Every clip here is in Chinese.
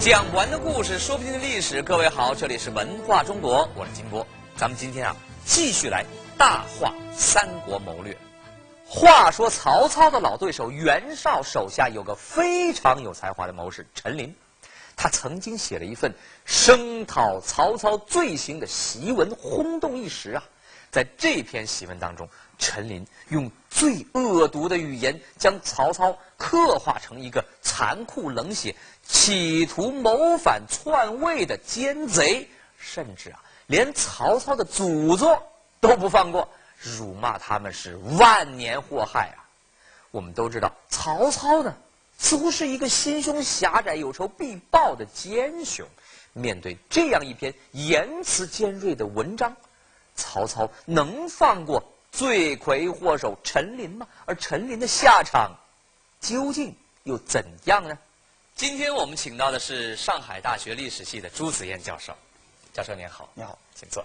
讲不完的故事，说不尽的历史。各位好，这里是文化中国，我是金波。咱们今天继续来大话三国谋略。话说曹操的老对手袁绍手下有个非常有才华的谋士陈琳，他曾经写了一份声讨曹操罪行的檄文，轰动一时啊。在这篇檄文当中，陈琳用最恶毒的语言将曹操刻画成一个残酷冷血、企图谋反篡位的奸贼，甚至连曹操的祖宗都不放过，辱骂他们是万年祸害啊！我们都知道，曹操呢，似乎是一个心胸狭窄、有仇必报的奸雄。面对这样一篇言辞尖锐的文章，曹操能放过罪魁祸首陈琳吗？而陈琳的下场究竟又怎样呢？今天我们请到的是上海大学历史系的朱子燕教授。教授您好。 你好， 请坐。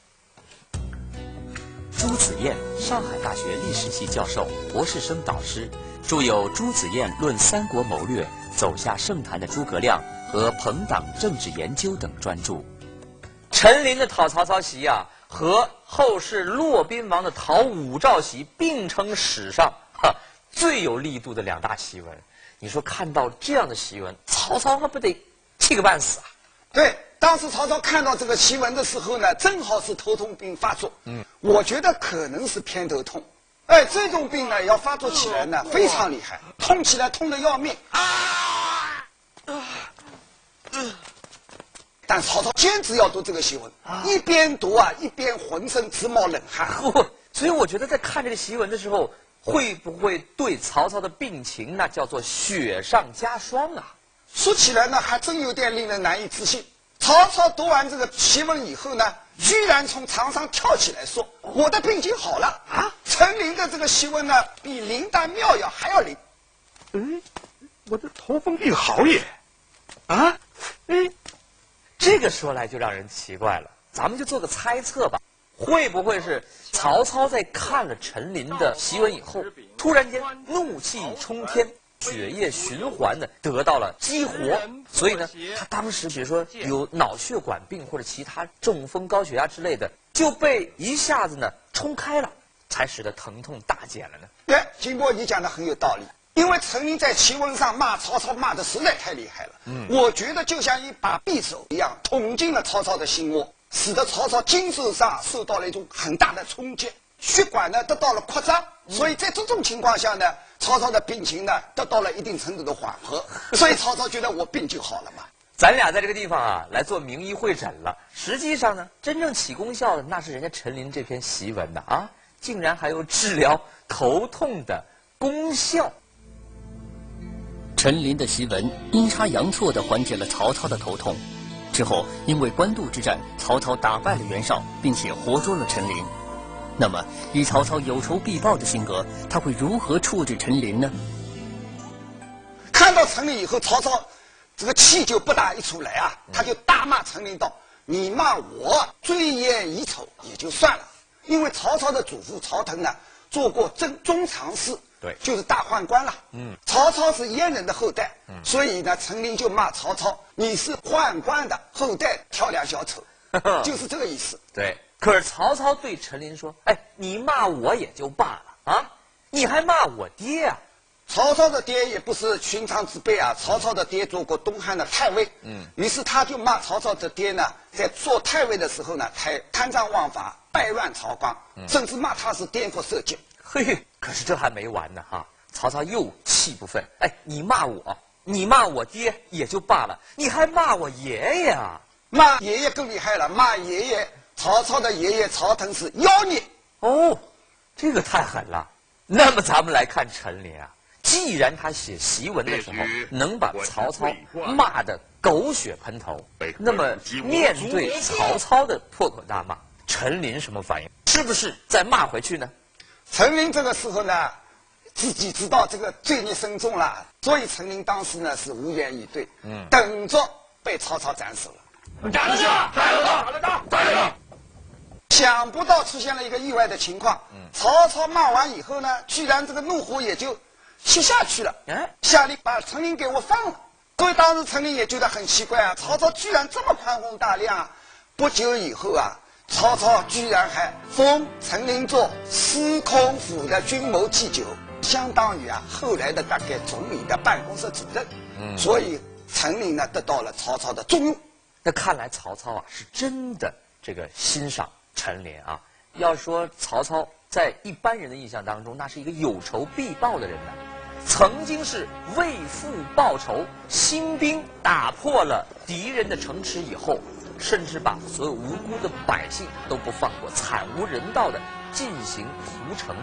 朱子燕，上海大学历史系教授、博士生导师，著有《朱子燕论三国谋略》《走下圣坛的诸葛亮》和《朋党政治研究》等专著。陈琳的讨曹操檄和后世骆宾王的讨武曌檄并称史上最有力度的两大檄文。你说看到这样的檄文，曹操还不得气个半死啊？ 对，当时曹操看到这个檄文的时候呢，正好是头痛病发作。我觉得可能是偏头痛。这种病呢，要发作起来呢，非常厉害，痛起来痛得要命但曹操坚持要读这个檄文，一边读一边浑身直冒冷汗。 所以我觉得在看这个檄文的时候，会不会对曹操的病情那叫做雪上加霜啊？ 说起来呢，还真有点令人难以置信。曹操读完这个檄文以后呢，居然从床上跳起来说：“我的病情好了啊！”陈琳的这个檄文呢，比灵丹妙药还要灵。 我的头风病好也， 这个说来就让人奇怪了，咱们就做个猜测吧，会不会是曹操在看了陈琳的檄文以后，突然间怒气冲天，血液循环的得到了激活，所以呢，他当时比如说有脑血管病或者其他中风、高血压之类的，就被一下子呢冲开了，才使得疼痛大减了呢？ 对，金波，你讲的很有道理。因为陈琳在檄文上骂曹操骂的实在太厉害了，我觉得就像一把匕首一样捅进了曹操的心窝，使得曹操精神上受到了一种很大的冲击，血管呢得到了扩张，所以在这种情况下呢，曹操的病情呢得到了一定程度的缓和，所以曹操觉得我病就好了嘛。 咱俩在这个地方来做名医会诊了，实际上呢，真正起功效的那是人家陈琳这篇檄文的竟然还有治疗头痛的功效。 陈琳的檄文阴差阳错地缓解了曹操的头痛。之后，因为官渡之战，曹操打败了袁绍，并且活捉了陈琳。那么，以曹操有仇必报的性格，他会如何处置陈琳呢？ 看到陈琳以后，曹操这个气就不大一出来他就大骂陈琳道：“你骂我罪业已丑也就算了，因为曹操的祖父曹腾呢，做过中常侍。” 对， 就是大宦官了。曹操是燕人的后代，所以呢，陈琳就骂曹操：“你是宦官的后代，跳梁小丑。”就是这个意思。 对，可是曹操对陈琳说：“你骂我也就罢了你还骂我爹啊！” 曹操的爹也不是寻常之辈曹操的爹做过东汉的太尉。于是他就骂曹操的爹呢，在做太尉的时候呢，贪赃枉法，败乱朝纲，甚至骂他是颠覆社稷。 可是这还没完呢曹操又气不愤，你骂我爹也就罢了，你还骂我爷爷啊！ 骂爷爷更厉害了，骂爷爷，曹操的爷爷曹腾是妖孽。 这个太狠了。那么咱们来看陈琳既然他写檄文的时候能把曹操骂得狗血喷头，那么面对曹操的破口大骂，陈琳什么反应？是不是再骂回去呢？ 陈琳这个时候呢，自己知道这个罪孽深重了，所以陈琳当时呢是无言以对，等着被曹操斩首了。 斩了他！斩了他！ 想不到出现了一个意外的情况，曹操骂完以后呢，居然这个怒火也就熄下去了，下令把陈琳给我放了。 所以当时陈琳也觉得很奇怪啊，曹操居然这么宽宏大量啊！不久以后啊，曹操居然还封陈琳做司空府的军谋祭酒，相当于啊后来的大概总理的办公室主任。所以陈琳呢得到了曹操的重用。 那看来曹操啊是真的这个欣赏陈琳啊。要说曹操在一般人的印象当中，那是一个有仇必报的人呢。曾经是为父报仇，兴兵打破了敌人的城池以后，甚至把所有无辜的百姓都不放过，惨无人道的进行屠城。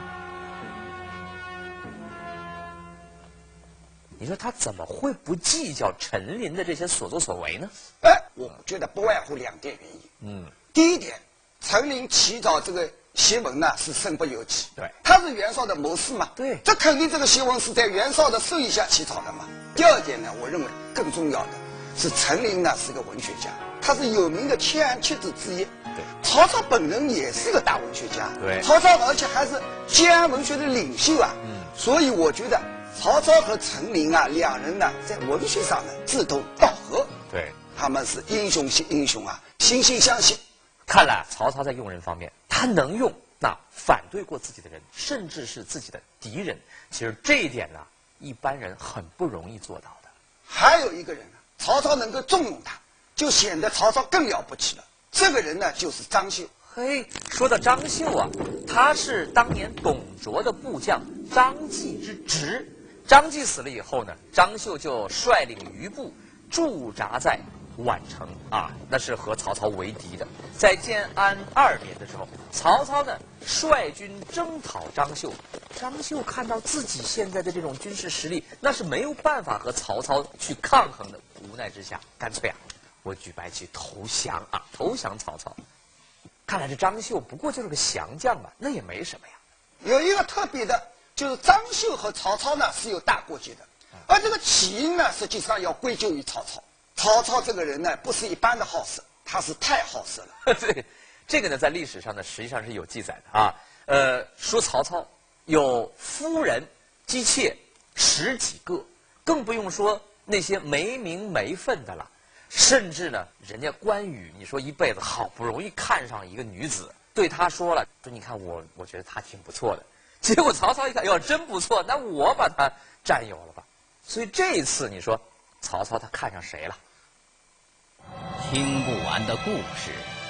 你说他怎么会不计较陈琳的这些所作所为呢？ 我觉得不外乎2点原因。第一点，陈琳起草这个檄文呢是身不由己， 对， 他是袁绍的谋士嘛， 对， 这肯定这个檄文是在袁绍的授意下起草的嘛。第二点呢，我认为更重要的是陈琳呢是个文学家，他是有名的天安七子之一。 对， 曹操本人也是个大文学家， 对， 曹操而且还是建安文学的领袖啊。所以我觉得曹操和陈琳啊两人呢在文学上呢志同道合， 对， 他们是英雄惜英雄啊，惺惺相惜。 看来曹操在用人方面，他能用那反对过自己的人，甚至是自己的敌人。其实这一点呢，一般人很不容易做到的。 还有一个人呢，曹操能够重用他，就显得曹操更了不起了。这个人呢，就是张绣。 嘿，说到张绣啊，他是当年董卓的部将张继之侄。张继死了以后呢，张绣就率领余部驻扎在宛城啊，那是和曹操为敌的。在建安2年的时候，曹操呢率军征讨张绣。张绣看到自己现在的这种军事实力，那是没有办法和曹操去抗衡的。无奈之下，干脆啊，我举白旗投降啊，投降曹操。看来这张绣不过就是个降将吧，那也没什么呀。 有一个特别的，就是张绣和曹操呢是有大过节的，而这个起因呢，实际上要归咎于曹操。曹操这个人呢，不是一般的好色，他是太好色了。 对，这个呢，在历史上呢，实际上是有记载的啊。说曹操有夫人姬妾10几个，更不用说那些没名没分的了。甚至呢，人家关羽，你说一辈子好不容易看上一个女子，对他说了，说你看我觉得她挺不错的。结果曹操一看，哟，真不错，那我把她占有了吧。所以这一次，你说曹操他看上谁了？ 听不完的故事，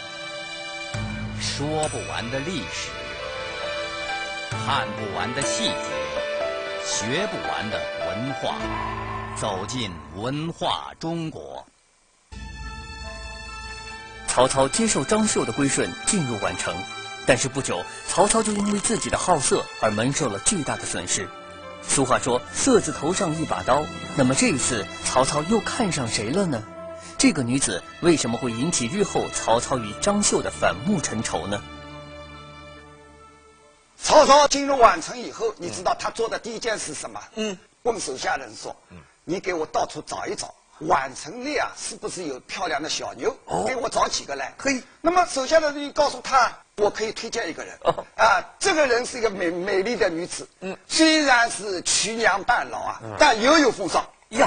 说不完的历史，看不完的细节，学不完的文化，走进文化中国。 曹操接受张绣的归顺，进入宛城，但是不久，曹操就因为自己的好色而蒙受了巨大的损失。俗话说，色字头上一把刀。那么这一次，曹操又看上谁了呢？这个女子为什么会引起日后曹操与张绣的反目成仇呢？ 曹操进入宛城以后，你知道他做的第一件事是什么？问手下人说：“你给我到处找一找，宛城内啊，是不是有漂亮的小妞？给我找几个来。” 可以。 那么手下的人告诉他，我可以推荐一个人。这个人是一个美丽的女子。虽然是瞿娘半老啊，但犹有风骚呀。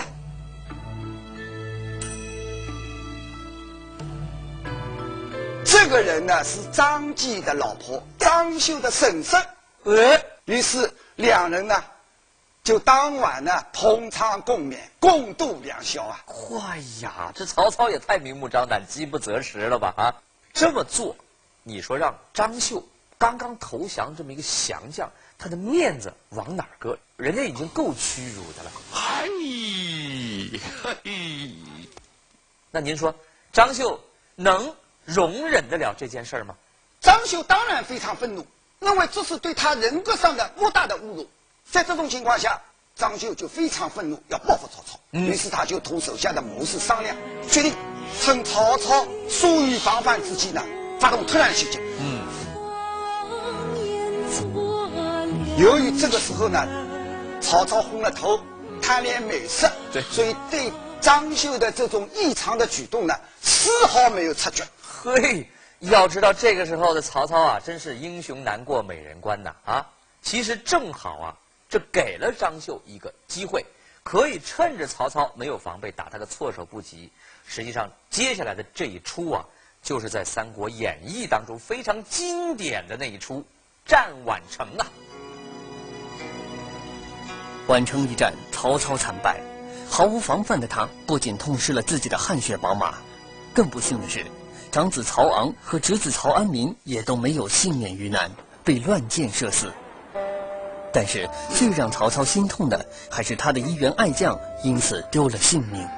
这个人呢是张继的老婆，张绣的婶婶。于是两人呢，就当晚呢同舱共勉，共度良宵啊！ 哎呀，这曹操也太明目张胆、饥不择食了吧？啊，这么做，你说让张绣刚刚投降这么一个降将，他的面子往哪儿搁？人家已经够屈辱的了。 嘿， 那您说，张绣能容忍得了这件事儿吗？ 张绣当然非常愤怒，认为这是对他人格上的莫大的侮辱。在这种情况下，张绣就非常愤怒，要报复曹操。于是他就同手下的谋士商量，决定趁曹操疏于防范之际呢，发动突然袭击。由于这个时候呢，曹操昏了头，贪恋美色， 对， 所以对张绣的这种异常的举动呢，丝毫没有察觉。 嘿，要知道这个时候的曹操啊，真是英雄难过美人关呐！啊，其实正好啊，这给了张绣一个机会， 可以趁着曹操没有防备，打他个措手不及。实际上，接下来的这一出啊，就是在《三国演义》当中非常经典的那一出战宛城啊。 宛城一战，曹操惨败，毫无防范的他不仅痛失了自己的汗血宝马，更不幸的是，长子曹昂和侄子曹安民也都没有幸免于难，被乱箭射死。但是最让曹操心痛的，还是他的一员爱将因此丢了性命。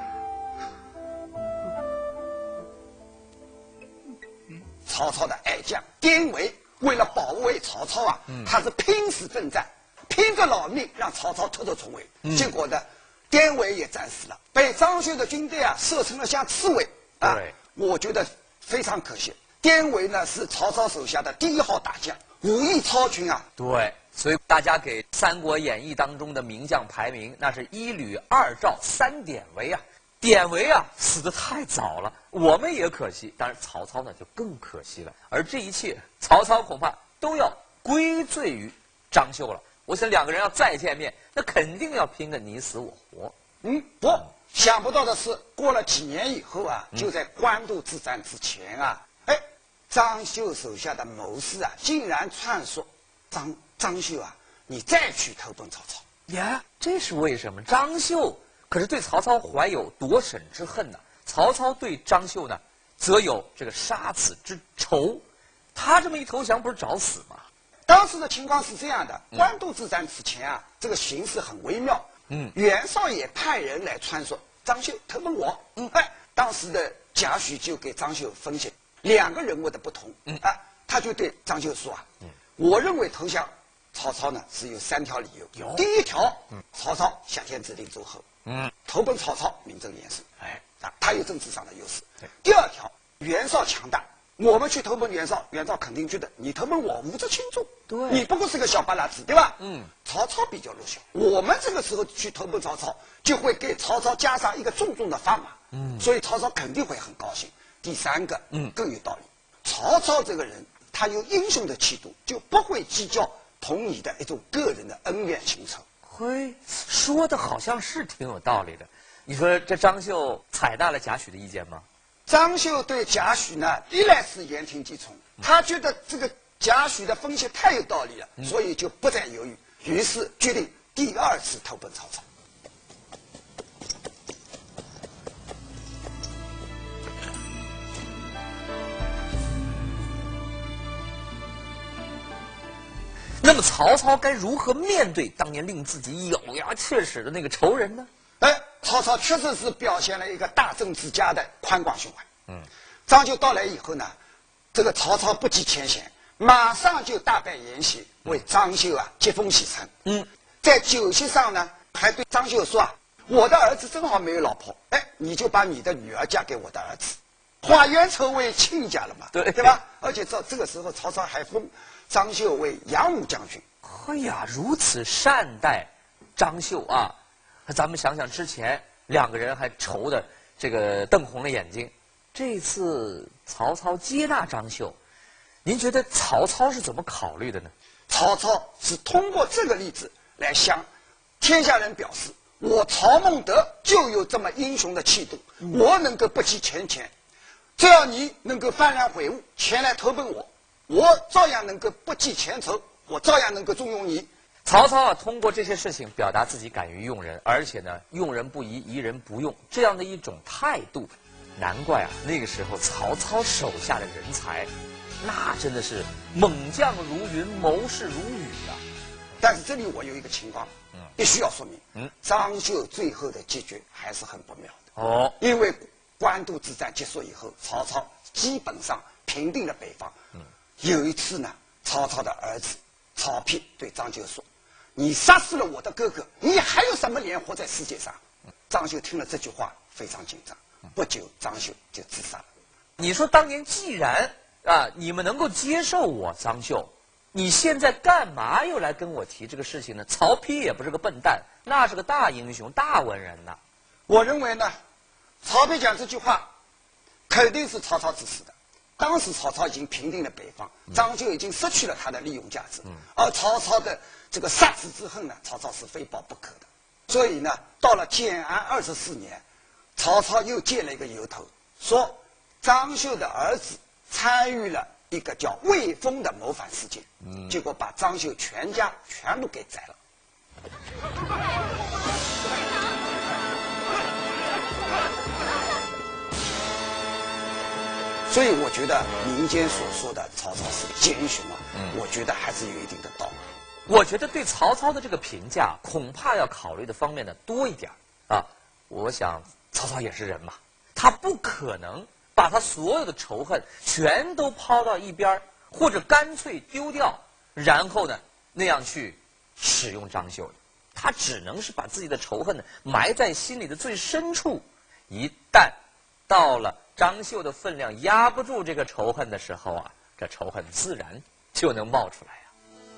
曹操的爱将典韦为了保卫曹操啊，他是拼死奋战，拼着老命让曹操突重围。结果呢，典韦也战死了，被张绣的军队啊射成了像刺猬啊。我觉得非常可惜。典韦呢是曹操手下的第一号大将，武艺超群啊。 对，所以大家给《三国演义》当中的名将排名，那是1吕2赵3典韦啊。典韦啊死得太早了，我们也可惜，当然曹操呢就更可惜了。而这一切，曹操恐怕都要归罪于张绣了。我想两个人要再见面，那肯定要拼个你死我活。 想不到的是，过了几年以后啊，就在官渡之战之前啊，张绣手下的谋士啊，竟然传说张绣啊，你再去投奔曹操呀？这是为什么？张绣可是对曹操怀有夺省之恨呢。曹操对张绣呢，则有这个杀子之仇。他这么一投降，不是找死吗？ 当时的情况是这样的，官渡之战之前啊，这个形势很微妙。袁绍也派人来传说张绣投奔我。当时的贾诩就给张绣分析两个人物的不同。他就对张绣说啊，我认为投降曹操呢是有3条理由。第一条，曹操挟天子令诸侯。投奔曹操名正言顺。他有政治上的优势。第二条，袁绍强大，我们去投奔袁绍，袁绍肯定觉得你投奔我无足轻重， 对， 你不过是个小巴拉子，对吧？曹操比较弱小，我们这个时候去投奔曹操，就会给曹操加上一个重重的砝码。所以曹操肯定会很高兴。第三个，更有道理，曹操这个人他有英雄的气度，就不会计较同你的一种个人的恩怨情仇。 嘿，说的好像是挺有道理的。你说这张绣采纳了贾诩的意见吗？ 张绣对贾诩呢，历来是言听计从。他觉得这个贾诩的分析太有道理了，所以就不再犹豫，于是决定第2次投奔曹操。 那么曹操该如何面对当年令自己咬牙切齿的那个仇人呢？ 曹操确实是表现了一个大政治家的宽广胸怀。张绣到来以后呢，这个曹操不计前嫌，马上就大摆筵席，为张绣啊接风洗尘。在酒席上呢，还对张绣说啊，我的儿子正好没有老婆，你就把你的女儿嫁给我的儿子，化冤仇为亲家了嘛，对吧？而且这个时候，曹操还封张绣为扬武将军。 哎呀，如此善待张绣啊！咱们想想之前两个人还愁的这个瞪红了眼睛，这次曹操接纳张绣，您觉得曹操是怎么考虑的呢？ 曹操是通过这个例子来向天下人表示，我曹孟德就有这么英雄的气度，我能够不计前嫌，只要你能够幡然悔悟，前来投奔我，我照样能够不计前仇，我照样能够重用你。 曹操啊，通过这些事情表达自己敢于用人，而且呢，用人不疑，疑人不用，这样的一种态度，难怪啊，那个时候曹操手下的人才，那真的是猛将如云，谋士如雨啊。 但是这里我有一个情况，必须要说明，张绣最后的结局还是很不妙的。因为官渡之战结束以后，曹操基本上平定了北方。有一次呢，曹操的儿子曹丕对张绣说，你杀死了我的哥哥，你还有什么脸活在世界上？张绣听了这句话非常紧张，不久张绣就自杀了。 你说当年既然你们能够接受我张绣，你现在干嘛又来跟我提这个事情呢？曹丕也不是个笨蛋，那是个大英雄大文人呐。 我认为呢，曹丕讲这句话肯定是曹操指使的。当时曹操已经平定了北方，张绣已经失去了他的利用价值，而曹操的这个杀子之恨呢，曹操是非报不可的。 所以呢，到了建安24年，曹操又借了一个由头，说张绣的儿子参与了一个叫魏风的谋反事件，结果把张绣全家全部给宰了。所以我觉得民间所说的曹操是奸雄啊，我觉得还是有一定的道理。 我觉得对曹操的这个评价，恐怕要考虑的方面呢多一点啊。我想曹操也是人嘛，他不可能把他所有的仇恨全都抛到一边，或者干脆丢掉，然后呢那样去使用张绣的。他只能是把自己的仇恨呢埋在心里的最深处，一旦到了张绣的分量压不住这个仇恨的时候啊，这仇恨自然就能冒出来呀。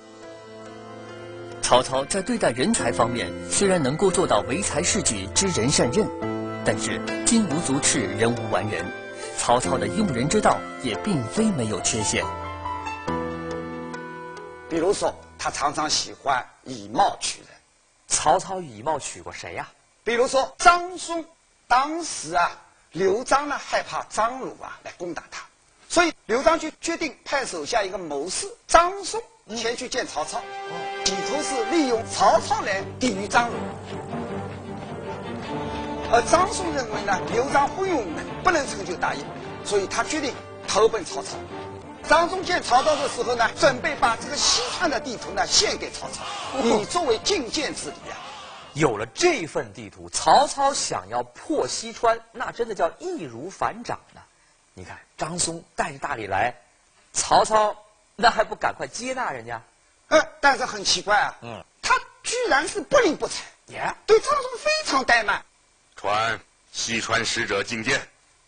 曹操在对待人才方面虽然能够做到唯才是举、知人善任，但是金无足赤，人无完人。曹操的用人之道也并非没有缺陷。 比如说，他常常喜欢以貌取人。 曹操以貌取过谁呀？ 比如说张松，当时啊，刘璋呢害怕张鲁啊来攻打他，所以刘璋就决定派手下一个谋士张松前去见曹操，企图是利用曹操来抵御张鲁。而张松认为呢，刘璋不用武，不能成就大业，所以他决定投奔曹操。张松见曹操的时候呢，准备把这个西川的地图呢献给曹操，以作为进谏之礼啊。 有了这份地图，曹操想要破西川，那真的叫易如反掌呢。你看张松带着大礼来，曹操那还不赶快接纳人家？ 但是很奇怪啊，他居然是不理不睬，对张松非常怠慢。 传西川使者觐见。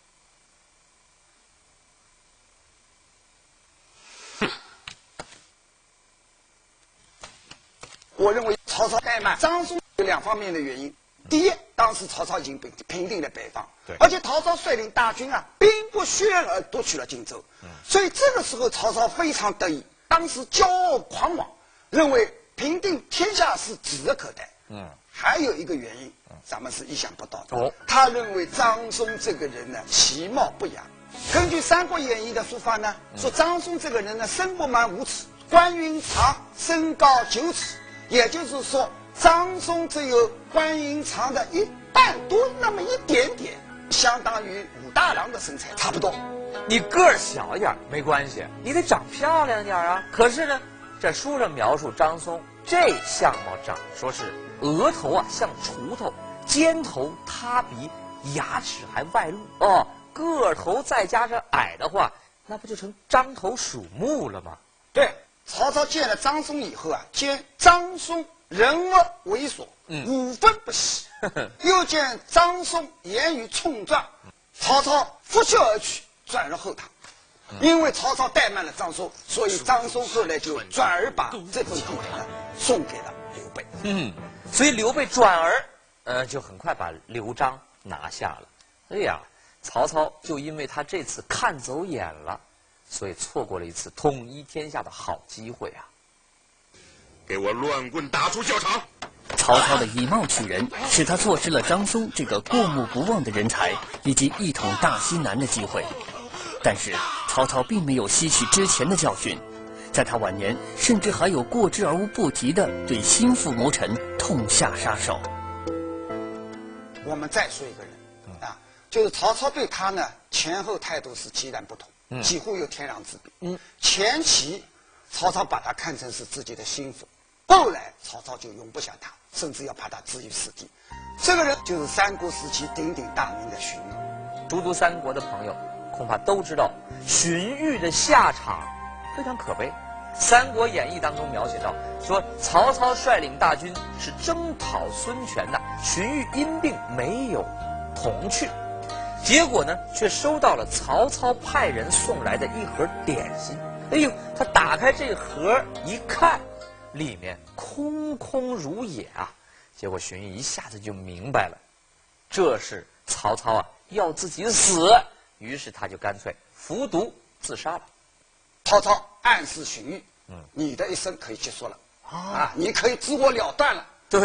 我认为曹操怠慢，张松有两方面的原因。第一，当时曹操已经平定了北方，而且曹操率领大军啊，兵不血而夺取了荆州，所以这个时候曹操非常得意，当时骄傲狂妄，认为平定天下是指日可待。还有一个原因，咱们是意想不到的。他认为张松这个人呢，其貌不扬。根据《三国演义》的说法呢，说张松这个人呢，身不满5尺，关云长身高9尺，也就是说，张松只有关云长的1半多那么一点点，相当于武大郎的身材差不多。 你个儿小一点没关系，你得长漂亮点啊。可是呢，这书上描述张松这相貌长，说是额头啊像锄头，尖头塌鼻，牙齿还外露哦。个头再加上矮的话，那不就成獐头鼠目了吗？ 对，曹操见了张松以后啊，见张松人物猥琐，5分不喜，又见张松言语冲撞，曹操拂袖而去，转入后堂。因为曹操怠慢了张松，所以张松后来就转而把这份地图呢送给了刘备。 所以刘备转而就很快把刘璋拿下了。哎呀，曹操就因为他这次看走眼了，所以错过了一次统一天下的好机会啊！ 给我乱棍打出校场！ 曹操的以貌取人，使他错失了张松这个过目不忘的人才以及一统大西南的机会。但是曹操并没有吸取之前的教训，在他晚年甚至还有过之而无不及的对心腹谋臣痛下杀手。 我们再说一个人啊，就是曹操对他呢前后态度是截然不同，几乎有天壤之别。前期曹操把他看成是自己的心腹，后来曹操就容不下他，甚至要把他置于死地。这个人就是三国时期鼎鼎大名的荀彧。 熟读三国的朋友恐怕都知道，荀彧的下场非常可悲。《三国演义》当中描写到，说曹操率领大军是征讨孙权的，荀彧因病没有同去，结果呢，却收到了曹操派人送来的一盒点心。哎呦，他打开这盒一看，里面空空如也啊！结果荀彧一下子就明白了，这是曹操啊要自己死，于是他就干脆服毒自杀了。 曹操暗示荀彧，你的一生可以结束了，你可以自我了断了。 对，荀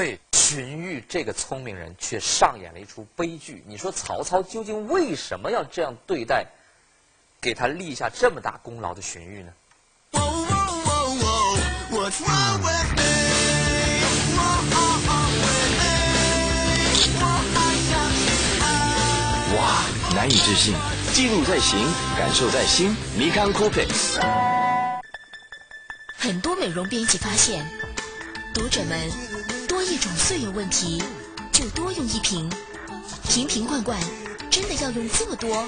荀彧这个聪明人却上演了一出悲剧。你说曹操究竟为什么要这样对待给他立下这么大功劳的荀彧呢？ 哇，难以置信！记录在形，感受在心。尼康 Coolpix。 很多美容编辑发现，读者们多一种岁月问题，就多用一瓶。瓶瓶罐罐，真的要用这么多？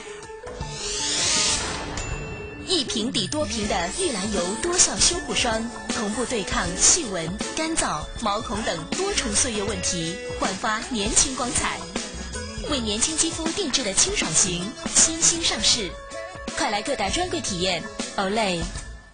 一瓶抵多瓶的玉兰油多效修护霜，同步对抗细纹、干燥、毛孔等多重岁月问题，焕发年轻光彩。为年轻肌肤定制的清爽型，新兴上市，快来各大专柜体验。Olay。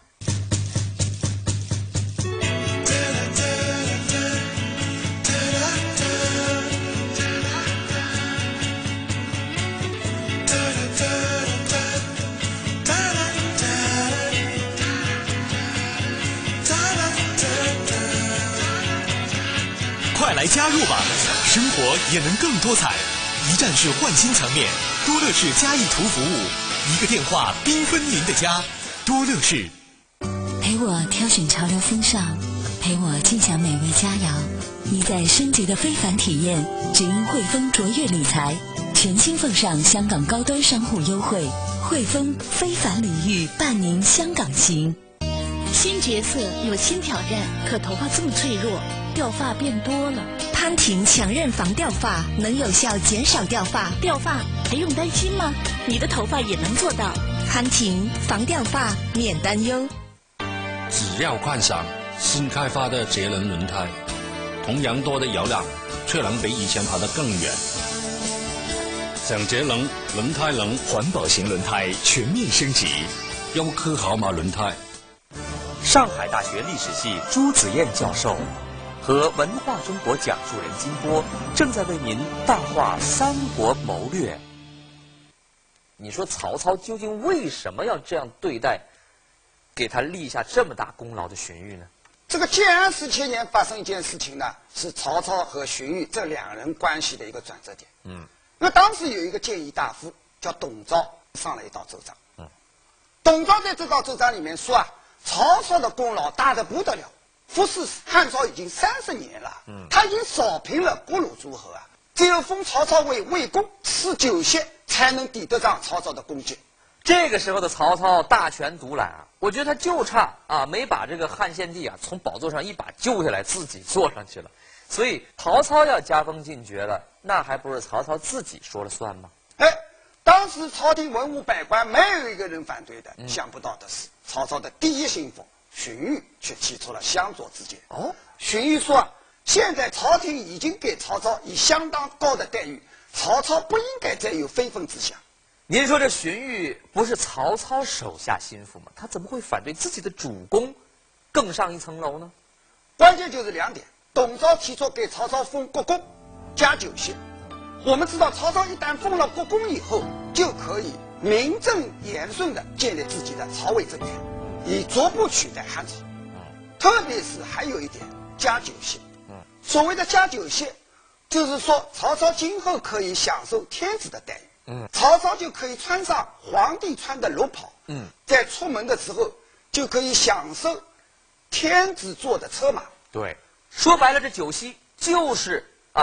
快来加入吧，生活也能更多彩。一站式换新墙面，多乐士嘉义图服务，一个电话缤纷您的家。多乐士， 陪我挑选潮流风尚，陪我尽享美味佳肴。一再升级的非凡体验，只因汇丰卓越理财，全新奉上香港高端商户优惠，汇丰非凡礼遇伴您香港行。 新角色有新挑战，可头发这么脆弱，掉发变多了。 潘婷强韧防掉发，能有效减少掉发。 掉发还用担心吗？你的头发也能做到。 潘婷防掉发，免担忧。 只要换上新开发的节能轮胎，同样多的油量，却能比以前跑得更远。想节能，轮胎能环保型轮胎全面升级， 优科豪马轮胎。 上海大学历史系朱子燕教授和文化中国讲述人金波正在为您大话三国谋略。你说曹操究竟为什么要这样对待给他立下这么大功劳的荀彧呢？ 这个建安17年发生一件事情呢，是曹操和荀彧这两人关系的一个转折点。那当时有一个谏议大夫叫董昭，上了一道奏章。董昭在这道奏章里面说啊，曹操的功劳大得不得了，服侍汉朝已经30年了，他已经扫平了各路诸侯啊，只有封曹操为魏公，赐酒席，才能抵得上曹操的功绩。 这个时候的曹操大权独揽啊，我觉得他就差没把这个汉献帝从宝座上一把救下来，自己坐上去了。所以曹操要加封进爵了，那还不是曹操自己说了算吗？ 当时朝廷文武百官没有一个人反对的。想不到的是，曹操的第一心腹荀彧却提出了相左之见。荀彧说现在朝廷已经给曹操以相当高的待遇，曹操不应该再有非分之想。 您说这荀彧不是曹操手下心腹吗？他怎么会反对自己的主公更上一层楼呢？ 关键就是2点。董昭提出给曹操封国公，加酒席。我们知道曹操一旦封了国公以后，就可以名正言顺地建立自己的曹魏政权，以逐步取代汉朝。特别是还有一点，加酒席。所谓的加酒席，就是说曹操今后可以享受天子的待遇。曹操就可以穿上皇帝穿的龙袍。在出门的时候就可以享受天子坐的车马。 对，说白了，这酒席就是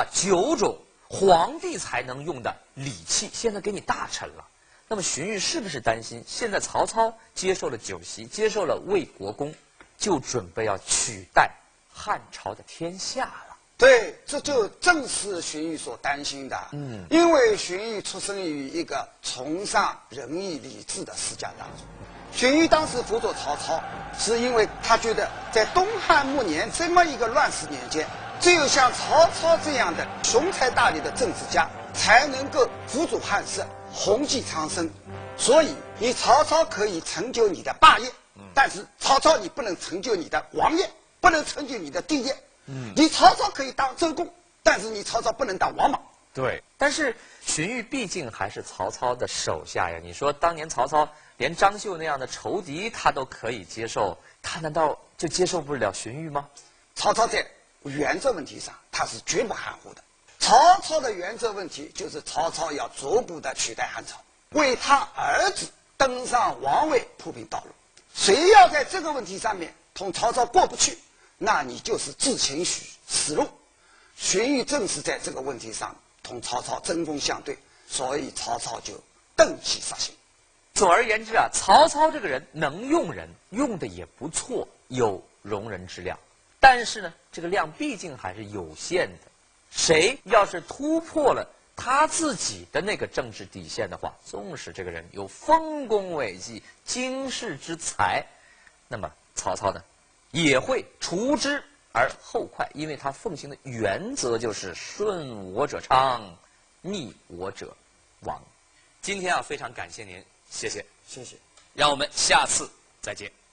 9种皇帝才能用的礼器，现在给你大臣了。那么荀彧是不是担心，现在曹操接受了酒席，接受了魏国公，就准备要取代汉朝的天下了？ 对，这就正是荀彧所担心的。因为荀彧出生于一个崇尚仁义礼智的世家当中。荀彧当时辅佐曹操，是因为他觉得在东汉末年这么一个乱世年间，只有像曹操这样的雄才大略的政治家，才能够辅佐汉室，弘济苍生。所以你曹操可以成就你的霸业，但是曹操你不能成就你的王业，不能成就你的帝业。你曹操可以当周公，但是你曹操不能当王莽。 对，但是荀彧毕竟还是曹操的手下呀。你说当年曹操连张绣那样的仇敌他都可以接受，他难道就接受不了荀彧吗？ 曹操在原则问题上他是绝不含糊的。曹操的原则问题就是曹操要逐步的取代汉朝，为他儿子登上王位铺平道路。谁要在这个问题上面同曹操过不去，那你就是自请死路。荀彧正是在这个问题上同曹操针锋相对，所以曹操就邓其杀心。 总而言之啊，曹操这个人能用人，用的也不错，有容人之量。但是呢，这个量毕竟还是有限的。谁要是突破了他自己的那个政治底线的话，纵使这个人有丰功伟绩、经世之才，那么曹操呢，也会除之而后快，因为他奉行的原则就是顺我者昌，逆我者亡。今天啊，非常感谢您，谢谢， 谢谢， 让我们下次再见。